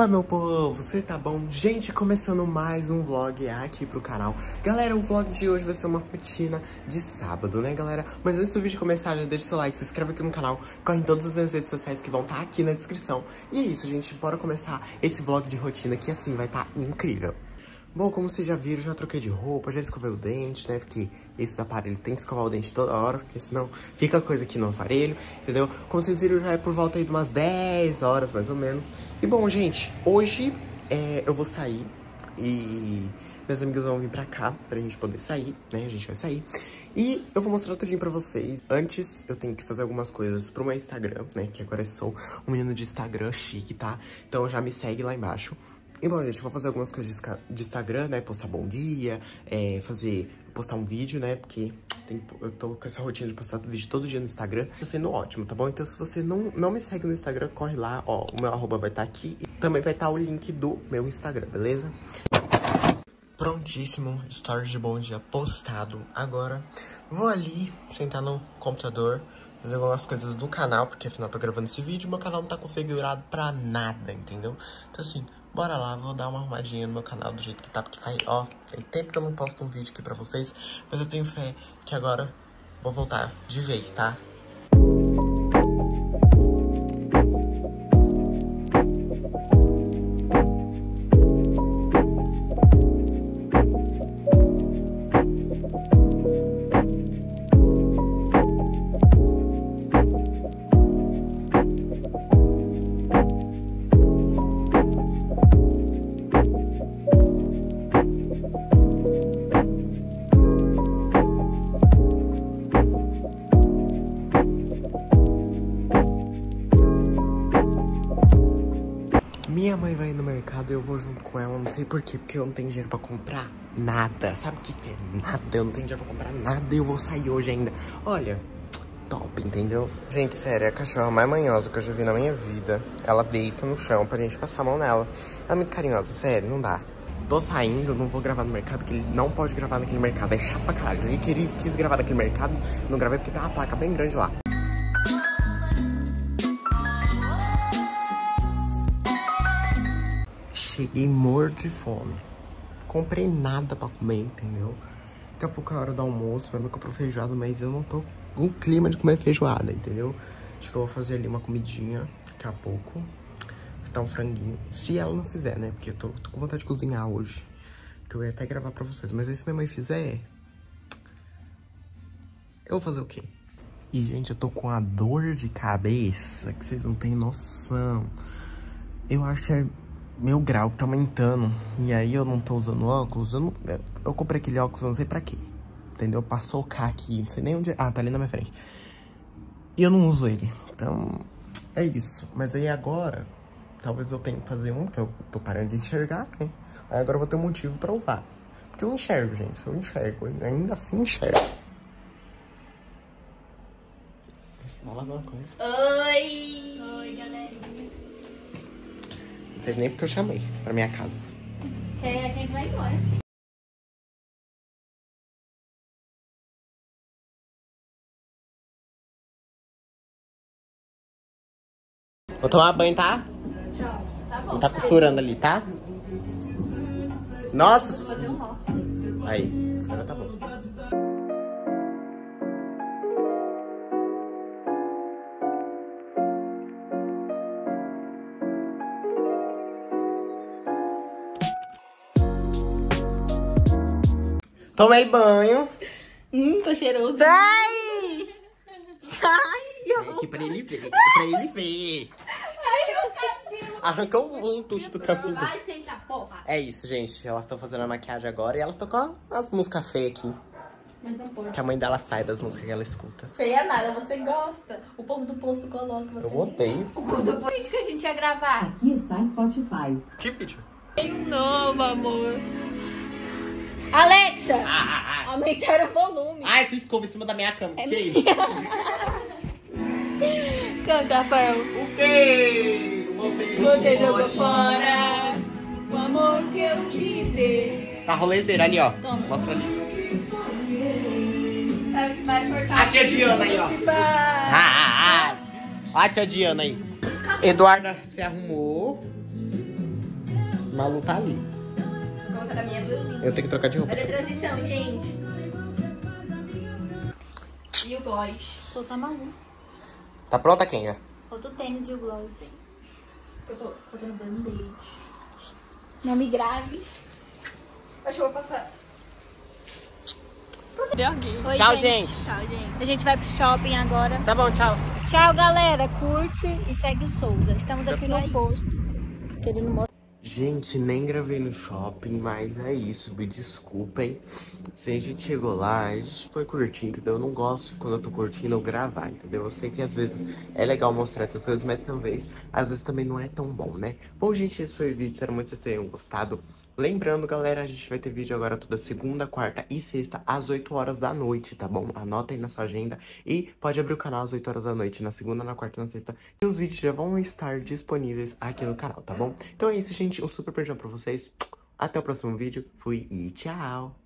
Fala, meu povo, você tá bom? Gente, começando mais um vlog aqui pro canal. Galera, o vlog de hoje vai ser uma rotina de sábado, né, galera? Mas antes do vídeo começar, já deixa seu like, se inscreve aqui no canal, corre em todas as minhas redes sociais que vão estar aqui na descrição. E é isso, gente, bora começar esse vlog de rotina que assim vai estar incrível. Bom, como vocês já viram, já troquei de roupa, já escovei o dente, né? Porque esse aparelho tem que escovar o dente toda hora, porque senão fica coisa aqui no aparelho, entendeu? Como vocês viram, já é por volta aí de umas 10 horas, mais ou menos. E bom, gente, hoje eu vou sair e meus amigos vão vir pra cá pra gente poder sair, né? A gente vai sair. E eu vou mostrar tudinho pra vocês. Antes, eu tenho que fazer algumas coisas pro meu Instagram, né? Que agora eu sou um menino de Instagram chique, tá? Então já me segue lá embaixo. E bom, gente, eu vou fazer algumas coisas de Instagram, né? Postar bom dia, postar um vídeo, né? Porque eu tô com essa rotina de postar vídeo todo dia no Instagram. Tá sendo ótimo, tá bom? Então, se você não me segue no Instagram, corre lá, ó. O meu arroba vai estar aqui e também vai estar o link do meu Instagram, beleza? Prontíssimo, stories de bom dia postado. Agora, vou ali, sentar no computador, fazer algumas coisas do canal, porque afinal tô gravando esse vídeo e meu canal não tá configurado pra nada, entendeu? Então, assim, bora lá, vou dar uma arrumadinha no meu canal do jeito que tá, porque faz, ó, tem tempo que eu não posto um vídeo aqui pra vocês, mas eu tenho fé que agora vou voltar de vez, tá? Minha mãe vai no mercado e eu vou junto com ela, não sei por quê, porque eu não tenho dinheiro pra comprar nada. Sabe o que que é nada? Eu não tenho dinheiro pra comprar nada e eu vou sair hoje ainda. Olha, top, entendeu? Gente, sério, é a cachorra mais manhosa que eu já vi na minha vida. Ela deita no chão pra gente passar a mão nela. Ela é muito carinhosa, sério, não dá. Tô saindo, não vou gravar no mercado, porque ele não pode gravar naquele mercado, é chato pra caralho. Ele quis gravar naquele mercado, não gravei porque tem uma placa bem grande lá. Cheguei morto de fome. Comprei nada pra comer, entendeu? Daqui a pouco é a hora do almoço, vai me comprar feijoada, mas eu não tô com clima de comer feijoada, entendeu? Acho que eu vou fazer ali uma comidinha daqui a pouco. Tá um franguinho. Se ela não fizer, né? Porque eu tô com vontade de cozinhar hoje. Que eu ia até gravar pra vocês. Mas aí se minha mãe fizer, eu vou fazer o quê? E, gente, eu tô com a dor de cabeça que vocês não têm noção. Eu acho que é meu grau que tá aumentando. E aí eu não tô usando óculos. Eu comprei aquele óculos, eu não sei pra quê. Entendeu? Pra socar aqui. Não sei nem onde... Ah, tá ali na minha frente. E eu não uso ele. Então, é isso. Mas aí agora, talvez eu tenha que fazer um, que eu tô parando de enxergar, né? Aí agora eu vou ter um motivo pra usar. Porque eu enxergo, gente. Eu enxergo. Eu ainda assim enxergo. Vamos lá, alguma coisa. Oi! Oi, galerinha. Não sei nem porque eu chamei pra minha casa. Que aí a gente vai embora. Vou tomar banho, tá? Tchau. Tá bom. Tá costurando ali, tá? Nossa! Vou fazer um nó. Aí, agora tá bom. Tomei banho. Tá cheiroso. Sai! Sai! Aqui pra ele ver, pra ele ver. Ai, meu cabelo. Arrancou um tucho do cabelo. Vai, senta, porra. É isso, gente. Elas estão fazendo a maquiagem agora e elas estão com as músicas feias aqui. Mas não pode. Que a mãe dela sai das músicas que ela escuta. Feia nada, você gosta. O povo do posto coloca você. Eu odeio. O povo do posto que a gente ia gravar. Aqui está Spotify. Que vídeo? Tem um novo, amor. Alexa! Aumentaram o volume. Ai, essa escova em cima da minha cama. Que isso? Canta, Rafael. O quê? Você jogou fora o amor que eu te dei. Tá rolezeira ali, ó. Toma. Mostra ali. Sabe que vai cortar. A tia Diana aí, ó. Ó a tia Diana aí. Eduarda se arrumou. Malu tá ali. Vou colocar na minha blusinha. Eu tenho que trocar de roupa. Olha a transição, gente. E o gloss? Tô tá maluco. Tá pronta, Kenga? Falta o tênis e o gloss. Eu tô fazendo band-aid. Não me grave. Acho que eu vou passar. Oi, Tchau, gente. Tchau, gente. A gente vai pro shopping agora. Tá bom, tchau. Tchau, galera. Curte e segue o Souza. Estamos aqui no posto. Querendo mostrar. Gente, nem gravei no shopping, mas é isso, me desculpem. Se a gente chegou lá, a gente foi curtir, entendeu? Eu não gosto quando eu tô curtindo eu gravar, entendeu? Eu sei que às vezes é legal mostrar essas coisas, mas talvez, às vezes também não é tão bom, né? Bom, gente, esse foi o vídeo, espero muito que vocês tenham gostado. Lembrando, galera, a gente vai ter vídeo agora toda segunda, quarta e sexta, às 8 horas da noite, tá bom? Anota aí na sua agenda e pode abrir o canal às 8 horas da noite, na segunda, na quarta e na sexta. E os vídeos já vão estar disponíveis aqui no canal, tá bom? Então é isso, gente. Um super beijão pra vocês. Até o próximo vídeo. Fui e tchau!